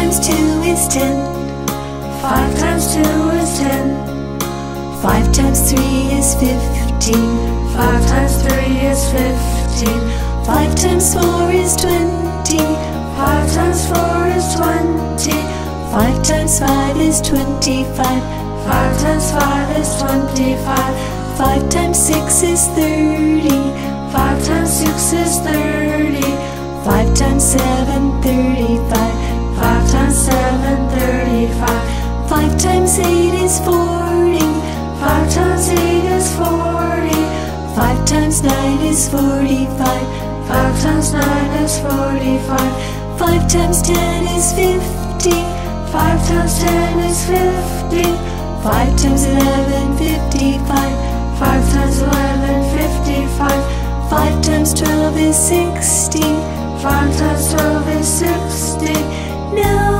times 2 is 10. 5 times 2 is 10. 5 times 3 is 15. 5 times 3 is 15. 5 times 4 is 20. 5 times 4 is 20. 5 times 5 is 25. 5 times 5 is 25. 5 times 6 is 30. 5 times 6 is 30. 5 times 7, 35. 5 times 7, 35. 5 times 8 is 40. 5 times 8 is 40. 5 times 9 is 45. 5 times 9 is 45. 5 times 10 is 50. 5 times 10 is 50. 5 times 11, 55. 5 times 11, 55. 5 times 12 is 60. 5 times 12 is 60. Now